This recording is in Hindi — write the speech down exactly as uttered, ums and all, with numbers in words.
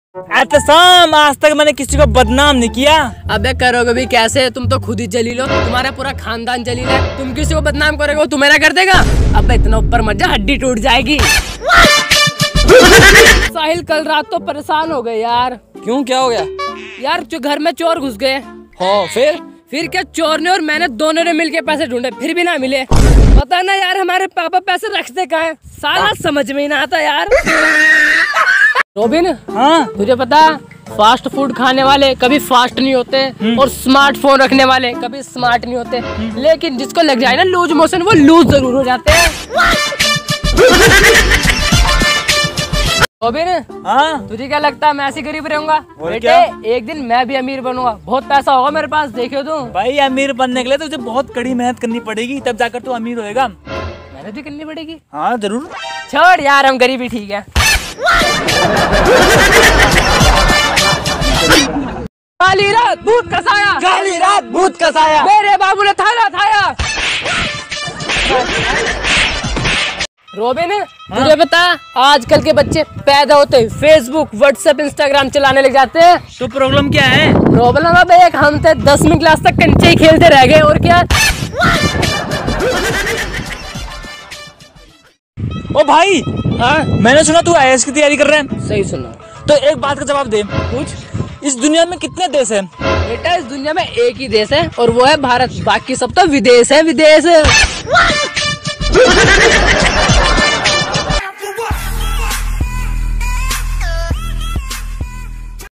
एहतसाम, आज तक मैंने किसी को बदनाम नहीं किया। अबे करोगे भी कैसे, तुम तो खुद ही जलील हो, तुम्हारा पूरा खानदान जलील है। तुम किसी को बदनाम करोगे वो तुम्हारा कर देगा। अबे इतना ऊपर मत जा, हड्डी टूट जाएगी। साहिल कल रात तो परेशान हो गए यार। क्यों, क्या हो गया? यार जो घर में चोर घुस गए। हाँ फिर फिर क्या, चोर ने और मैंने दोनों ने मिलके पैसे ढूंढे, फिर भी ना मिले। पता ना यार हमारे पापा पैसे रखते कहाँ हैं, साला समझ में ही ना आता यार। रोबिन, हाँ तुझे पता फास्ट फूड खाने वाले कभी फास्ट नहीं होते और स्मार्टफोन रखने वाले कभी स्मार्ट नहीं होते, लेकिन जिसको लग जाए ना लूज मोशन वो लूज जरूर हो जाते हैं। रोबिन, हाँ तुझे क्या लगता है मैं ऐसे गरीब रहूंगा? बेटे क्या? एक दिन मैं भी अमीर बनूंगा, बहुत पैसा होगा मेरे पास, देखियो तुम। भाई अमीर बनने के लिए तुझे बहुत कड़ी मेहनत करनी पड़ेगी, तब जाकर तू अमीर होएगा। मेहनत भी करनी पड़ेगी। हाँ जरूर। छोड़ यार, हम गरीबी ठीक है। काली रात भूत का साया, काली रात भूत का साया, मेरे बाबू ने थाया थाया। रोबिन, तुझे पता आजकल के बच्चे पैदा होते ही फेसबुक, व्हाट्सएप, इंस्टाग्राम चलाने लग जाते हैं। तो प्रॉब्लम क्या है? प्रॉब्लम अब एक, हम थे दसवीं क्लास तक कंचे ही खेलते रह गए, और क्या। ओ भाई, हाँ मैंने सुना तू आई ए एस की तैयारी कर रहा है। सही सुना। तो एक बात का जवाब दे, पूछ। इस दुनिया में कितने देश हैं? बेटा इस दुनिया में एक ही देश है और वो है भारत, बाकी सब तो विदेश है, विदेश।